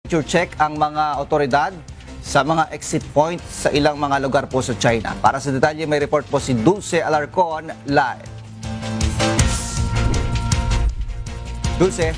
check ang mga otoridad sa mga exit points sa ilang mga lugar po sa China. Para sa detalye, may report po si Dulce Alarcon live. Dulce.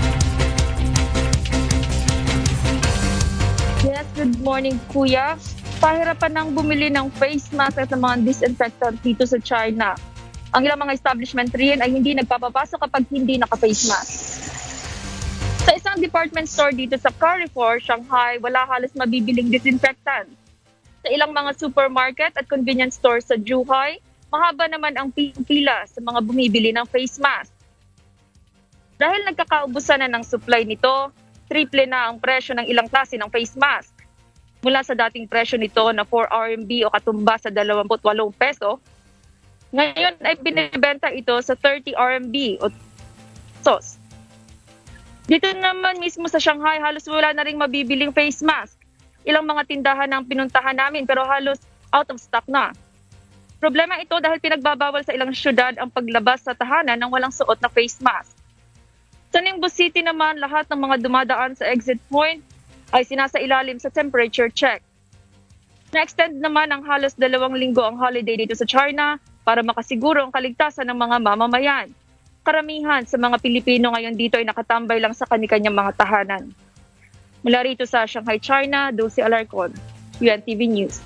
Yes, good morning, Kuya. Pahirapan ng bumili ng face mask at mga disinfectant dito sa China. Ang ilang mga establishment rin ay hindi nagpapapasok kapag hindi naka-face mask. Sa isang department store dito sa Carrefour, Shanghai, wala halos mabibiling disinfectant. Sa ilang mga supermarket at convenience stores sa Zhuhai, mahaba naman ang pila sa mga bumibili ng face mask. Dahil nagkakaubusan na ng supply nito, triple na ang presyo ng ilang klase ng face mask. Mula sa dating presyo nito na 4 RMB o katumba sa 28 peso, ngayon ay binibenta ito sa 30 RMB o sos. Dito naman mismo sa Shanghai, halos wala na ring mabibiling face mask. Ilang mga tindahan ang pinuntahan namin pero halos out of stock na. Problema ito dahil pinagbabawal sa ilang syudad ang paglabas sa tahanan ng walang suot na face mask. Sa Ningbo City naman, lahat ng mga dumadaan sa exit point ay sinasailalim sa temperature check. Na-extend naman ang halos 2 linggo ang holiday dito sa China para makasiguro ang kaligtasan ng mga mamamayan. Karamihan sa mga Pilipino ngayon dito ay nakatambay lang sa kani-kanyang mga tahanan. Mula rito sa Shanghai, China, Dulce Alarcon, UNTV News.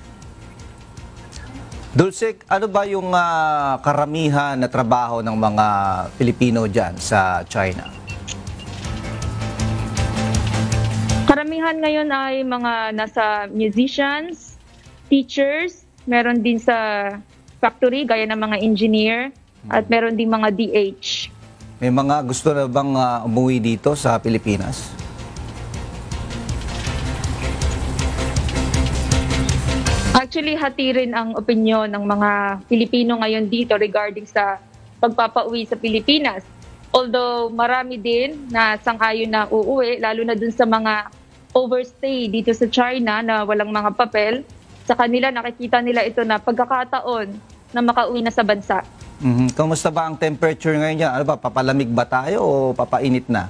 Dulce, ano ba yung karamihan na trabaho ng mga Pilipino dyan sa China? Karamihan ngayon ay mga nasa musicians, teachers, meron din sa factory gaya ng mga engineer, at meron din mga DH. May mga gusto na bang umuwi dito sa Pilipinas? Actually, hati rin ang opinyon ng mga Pilipino ngayon dito regarding sa pagpapauwi sa Pilipinas. Although marami din na sang-ayon na uuwi, lalo na dun sa mga overstay dito sa China na walang mga papel, sa kanila nakikita nila ito na pagkakataon na makauwi na sa bansa. Kamusta ba ang temperature ngayon dyan? Ano ba, papalamig ba tayo o papainit na?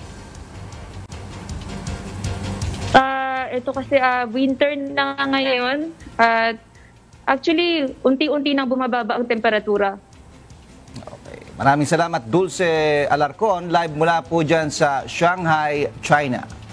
Ito kasi winter na ngayon at actually unti-unti nang bumababa ang temperatura. Okay. Maraming salamat, Dulce Alarcon, live mula po dyan sa Shanghai, China.